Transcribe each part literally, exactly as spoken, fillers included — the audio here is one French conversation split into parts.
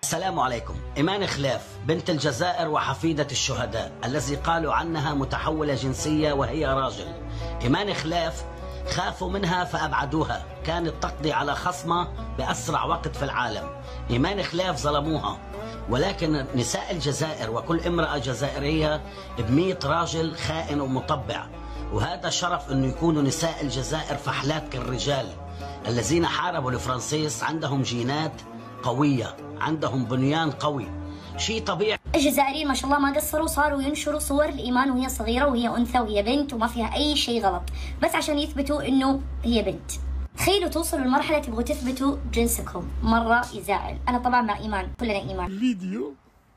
السلام عليكم. إيمان خلاف بنت الجزائر وحفيدة الشهداء الذي قالوا عنها متحولة جنسية وهي راجل. إيمان خلاف خافوا منها فأبعدوها، كانت تقضي على خصمة بأسرع وقت في العالم. إيمان خلاف ظلموها، ولكن نساء الجزائر وكل امرأة جزائرية بمية راجل خائن ومطبع، وهذا شرف أنه يكونوا نساء الجزائر فحلات كالرجال الذين حاربوا الفرنسيس. عندهم جينات قوية، عندهم بنيان قوي، شيء طبيعي. الجزائريين ما شاء الله ما قصروا، صاروا ينشروا صور لإيمان وهي صغيرة وهي أنثى وهي بنت وما فيها أي شيء غلط، بس عشان يثبتوا إنه هي بنت. تخيلوا توصلوا لمرحلة تبغوا تثبتوا جنسكم، مرة يزعل. أنا طبعا مع إيمان، كلنا إيمان. الفيديو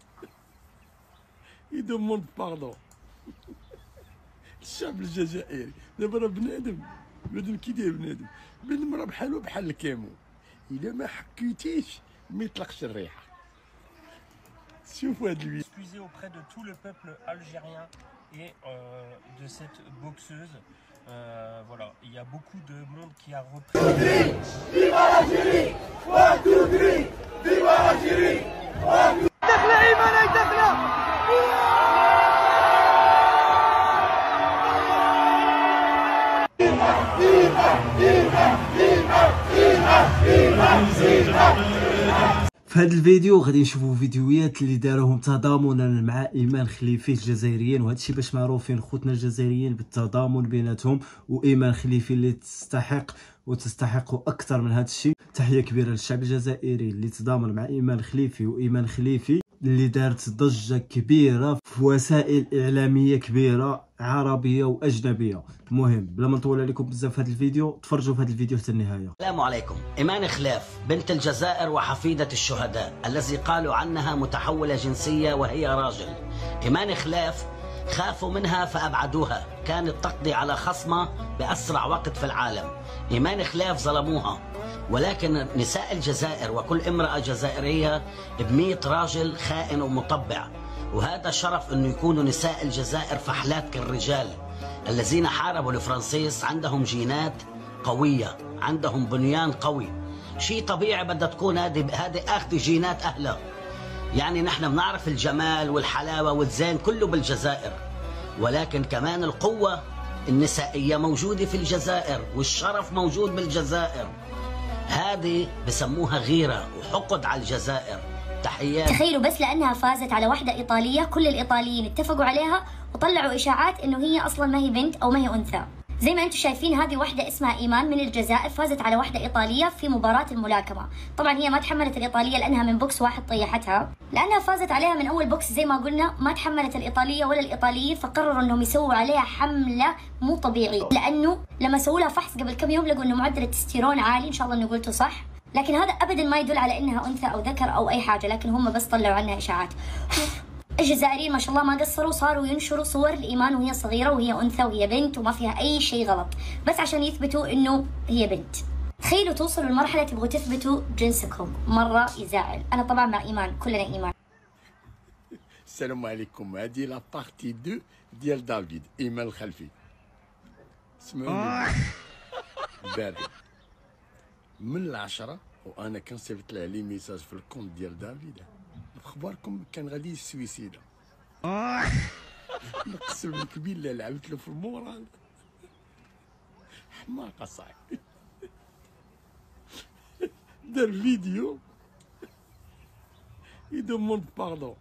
يدوموند باردون الشعب الجزائري دابا راه بنادم، بنادم كي داير بنادم، بنادم راه بحالو بحال الكامون، إلا ما حكيتيش ما يطلقش الريحة. شوفوا هاد الفيديو. Excusez auprès de tout le peuple algérien et euh, de cette boxeuse. Euh, voilà, il y a beaucoup de monde qui a repris. Viva l'Algérie! One, two, three! Viva l'Algérie! دخلة إيمان هاي دخلة! فيفا فيفا فيفا فيفا فيفا فيفا. في هذا الفيديو غادي نشوفوا فيديوهات اللي داروهم تضامنا مع ايمان خليفي الجزائريين، وهذا الشيء باش معروفين خوتنا الجزائريين بالتضامن بيناتهم، وايمان خليفي اللي تستحق وتستحق اكثر من هذا الشيء. تحيه كبيره للشعب الجزائري اللي تضامن مع ايمان خليفي، وايمان خليفي اللي دارت ضجه كبيره في وسائل اعلاميه كبيره عربيه واجنبيه. المهم بلا ما نطول عليكم بزاف في هذا الفيديو، تفرجوا في هذا الفيديو حتى النهايه. السلام عليكم. إيمان خلاف بنت الجزائر وحفيدة الشهداء الذي قالوا عنها متحولة جنسية وهي راجل. إيمان خلاف خافوا منها فأبعدوها، كانت تقضي على خصمة بأسرع وقت في العالم. إيمان خلاف ظلموها، ولكن نساء الجزائر وكل امرأة جزائرية بمية راجل خائن ومطبع، وهذا شرف أنه يكونوا نساء الجزائر فحلات كالرجال الذين حاربوا الفرنسيس. عندهم جينات قوية، عندهم بنيان قوي، شيء طبيعي بدها تكون هذه هذه اخذ جينات اهلها. يعني نحن بنعرف الجمال والحلاوة والزين كله بالجزائر، ولكن كمان القوة النسائية موجودة في الجزائر، والشرف موجود بالجزائر. هذه بسموها غيرة وحقد على الجزائر. تحيات. تخيلوا بس لأنها فازت على واحدة إيطالية، كل الإيطاليين اتفقوا عليها وطلعوا إشاعات إنه هي أصلا ما هي بنت أو ما هي أنثى. زي ما انتم شايفين هذه واحدة اسمها إيمان من الجزائر، فازت على واحدة إيطالية في مباراة الملاكمة. طبعا هي ما تحملت الإيطالية لأنها من بوكس واحد طيحتها، لأنها فازت عليها من أول بوكس. زي ما قلنا ما تحملت الإيطالية ولا الإيطاليين، فقرروا إنهم يسووا عليها حملة مو طبيعية، لأنه لما سووا لها فحص قبل كم يوم لقوا إنه معدل التستيرون عالي. إن شاء الله إنه قلته صح، لكن هذا أبدا ما يدل على إنها أنثى أو ذكر أو أي حاجة، لكن هم بس طلعوا عنها إشاعات. الجزائريين ما شاء الله ما قصروا، صاروا ينشروا صور لإيمان وهي صغيرة وهي أنثى وهي بنت وما فيها أي شيء غلط، بس عشان يثبتوا إنه هي بنت. تخيلوا توصلوا لمرحلة تبغوا تثبتوا جنسكم، مرة يزعل. أنا طبعا مع إيمان، كلنا إيمان. السلام عليكم. هذه لا بارتي دو ديال دافيد ايمان الخلفي. سمعوني البارح من العشرة وانا كنصيفط له لي ميساج في الكونت ديال دافيد، اخباركم كان غادي السويسيدا. نقسم لك بالله لعبت له في المورال، حماقه صاحبي. دار فيديو يدوموند باردون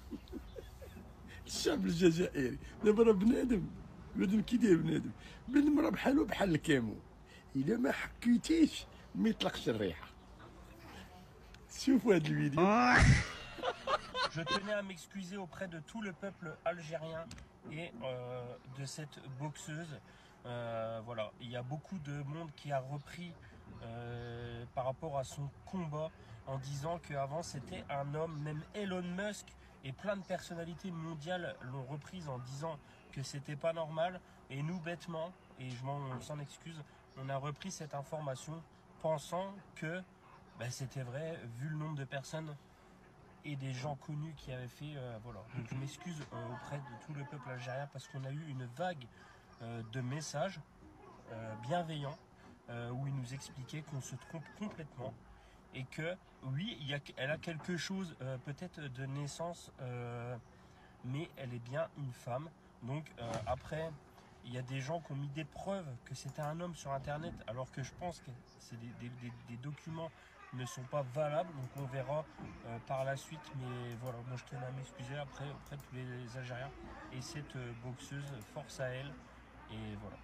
الشعب الجزائري دابا راه بنادم، بنادم كي داير بنادم، بنادم راه بحالو بحال الكامون، إلا ما حكيتيش ما يطلقش الريحة. شوفوا هاد الفيديو. Je tenais à m'excuser auprès de tout le peuple algérien et euh, de cette boxeuse. Euh, voilà, il y a beaucoup de monde qui a repris euh, par rapport à son combat en disant qu'avant c'était un homme. Même Elon Musk et plein de personnalités mondiales l'ont reprise en disant que c'était pas normal. Et nous, bêtement, et je m'en s'en excuse, on a repris cette information pensant que ben, c'était vrai vu le nombre de personnes et des gens connus qui avaient fait, euh, voilà. Donc je m'excuse euh, auprès de tout le peuple algérien parce qu'on a eu une vague euh, de messages euh, bienveillants euh, où ils nous expliquaient qu'on se trompe complètement et que oui, il y a, elle a quelque chose euh, peut-être de naissance, euh, mais elle est bien une femme. Donc euh, après, il y a des gens qui ont mis des preuves que c'était un homme sur internet, alors que je pense que c'est des, des, des, des documents ne sont pas valables, donc on verra euh, par la suite. Mais voilà, moi je tenais à m'excuser après auprès de tous les Algériens, et cette euh, boxeuse, force à elle, et voilà.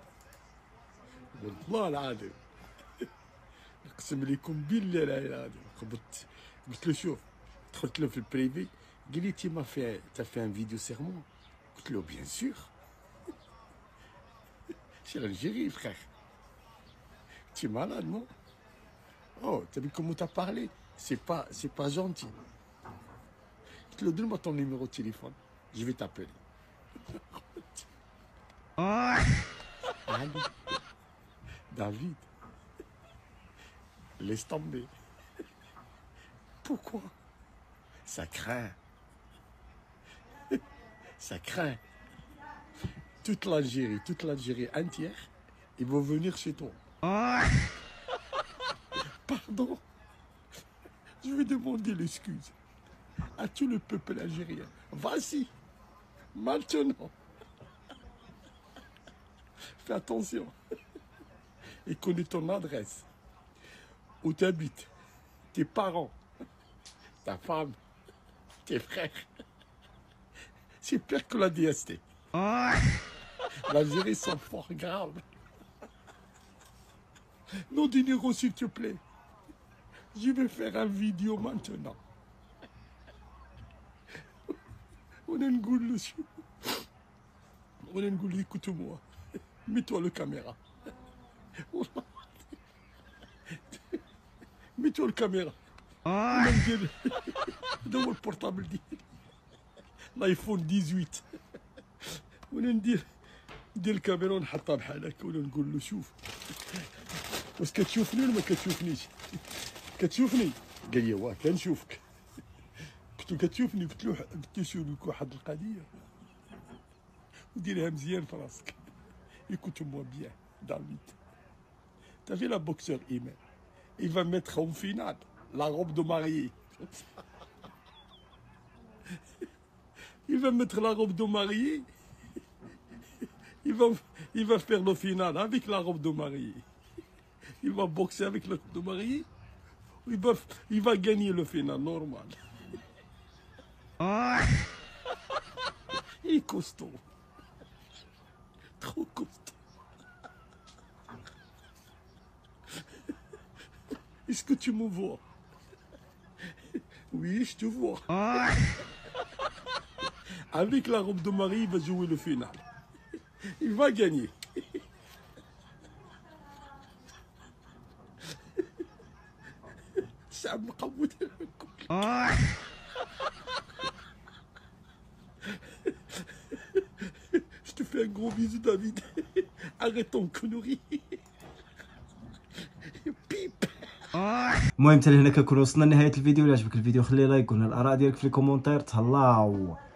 والله العظيم نقسم لكم بالله لا اله الا الله. قبضت قلت له شوف، دخلت له في البريفي قال لي تي ما في تا في ان فيديو سيرمون. قلت له بيان سور c'est l'Algérie frère. Tu es malade non? Oh, t'as vu comment t'as parlé? C'est pas c'est pas gentil. قلت له donne-moi ton numéro de téléphone, je vais t'appeler. Allez. David, laisse tomber. Pourquoi? Ça craint. Ça craint. Toute l'Algérie, toute l'Algérie entière, ils vont venir chez toi. Pardon. Je vais demander l'excuse à tout le peuple algérien. Vas-y, maintenant. Fais attention. Et connais ton adresse, où tu habites, tes parents, ta femme, tes frères. C'est pire que la D S T. L'Algérie sont fort graves. Non, dinero, s'il te plaît. Je vais faire une vidéo maintenant. On a une goule dessus. On a une goule, écoute-moi. Mets-toi le caméra. Mets-toi le caméra. Donne-moi le portable ديالي. الايفون ثمانية عشر. وانا ندير ندير الكاميرا ونحطها بحال هكا ولا نقول له شوف واش كتشوفني ولا ما كتشوفنيش؟ كتشوفني؟ قال لي واه كنشوفك. قلت له كتشوفني؟ قلت له قلت له شوف لك واحد القضيه وديرها مزيان في راسك. Écoute-moi bien, David. T'as vu la boxeur Iman? Il va mettre en finale la robe de mariée. Il va mettre la robe de mariée. Il va, il va faire le final avec la robe de mariée. Il va boxer avec la robe de mariée. Il va, il va gagner le final normal. Il est costaud. Trop costaud. Est-ce que tu me vois? Oui, je te vois. Avec la robe de mariée, il va jouer le final. Il va gagner. Ça me raboute le cou. Je te fais un gros bisou, David. Arrête ton connerie. Pipe. المهم حتى لهنا كنكون وصلنا لنهايه الفيديو. الا عجبك الفيديو خلي لايك وقولنا الاراء ديالك في الكومونتير. تهلاو.